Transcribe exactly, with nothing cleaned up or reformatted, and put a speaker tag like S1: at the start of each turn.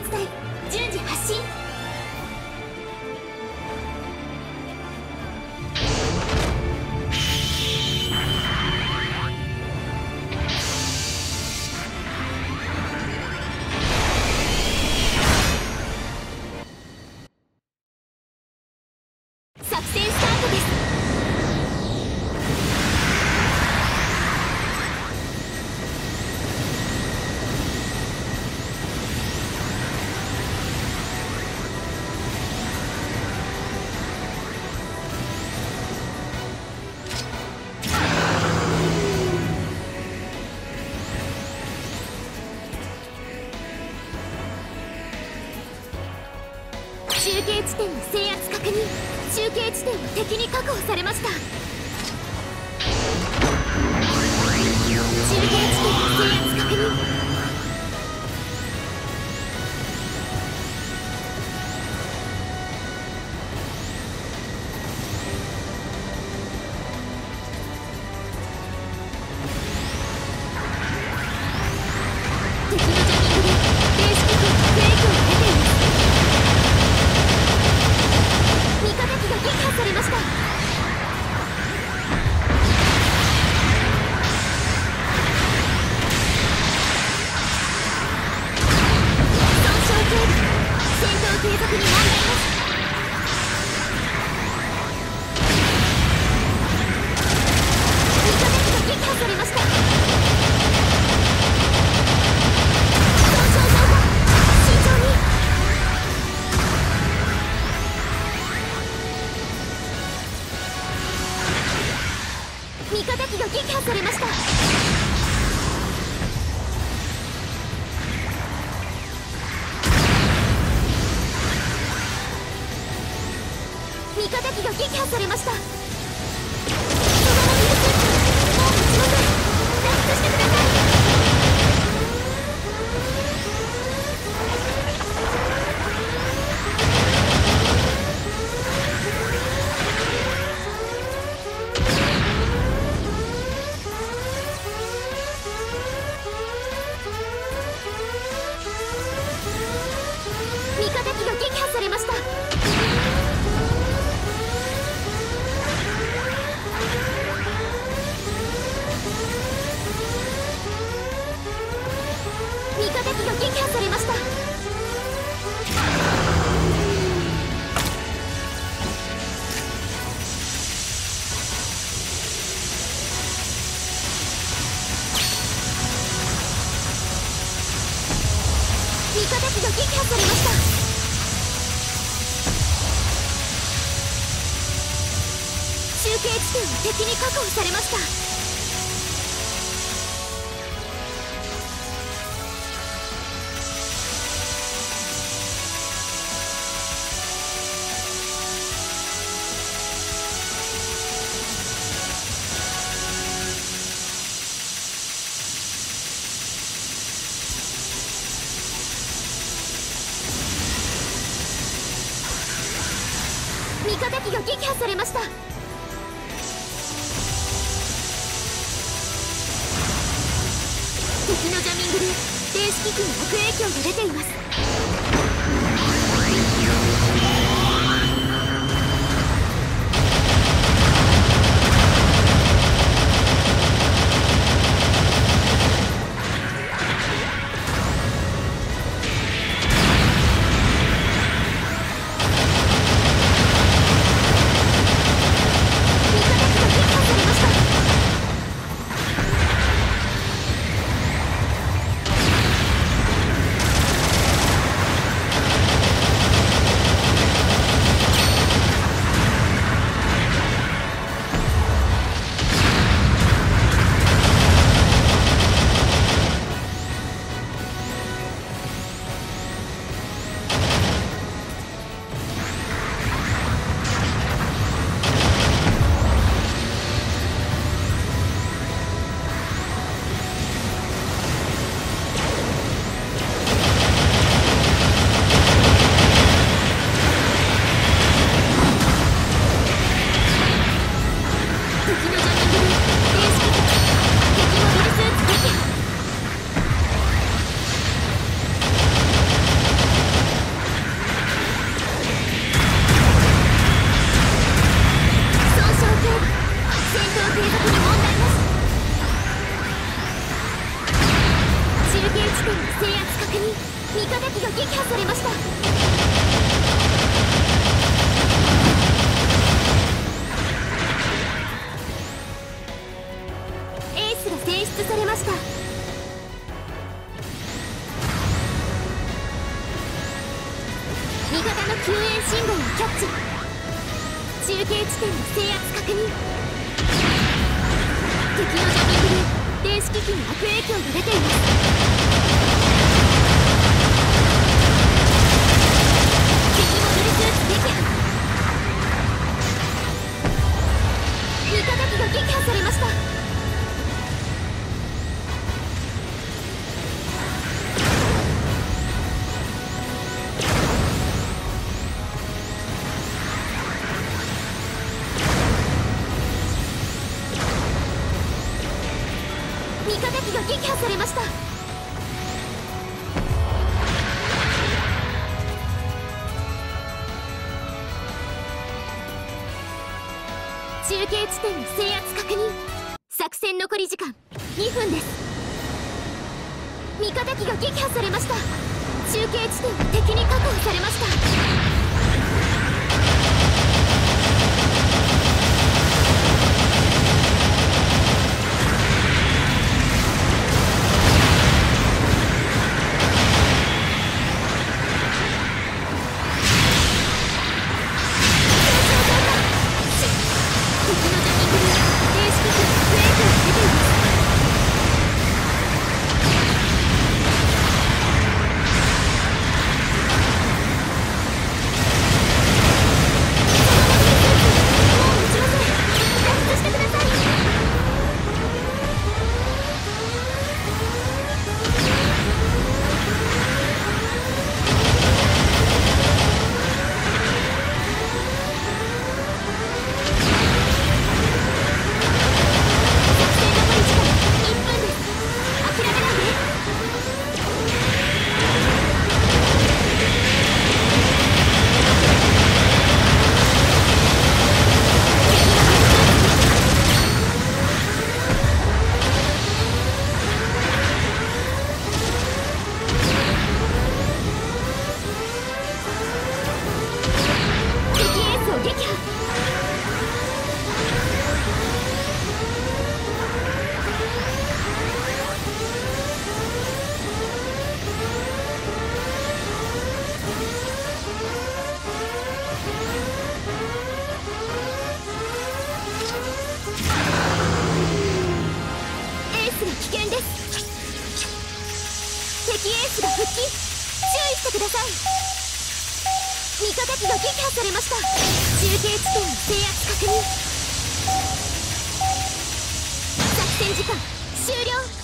S1: 決隊順次発進。作戦スタートです。中継地点の制圧確認。中継地点は敵に確保されました。中継地点の制圧確認。敵のジャミングで電子機器に悪影響が出ています。味方機が撃破されました。損傷警備。戦闘継続に問題です。味方機が撃破されました。損傷情報。慎重に。味方機が撃破されました。味方機が撃破されました。そのままです。もう撃ちません。脱出してください。味方機が撃破されました。味方機が撃破されました。味方機が撃破されました。中継地点は敵に確保されました。味方機が撃破されました。敵のジャミングで電子機器に悪影響が出ています。味味方機が撃破されました。エースが選出されました。味方の救援信号をキャッチ。中継地点の制圧確認。敵のジャミングで電子機器に悪影響が出ています。敵モデルスーツ撃破。味方機が撃破されました。味方機が撃破されました。中継地点の制圧確認。作戦残り時間にふんです。味方機が撃破されました。中継地点が敵に確保されました。敵エースが復帰。注意してください。味方機が撃破されました。中継地点の制圧確認。作戦時間終了。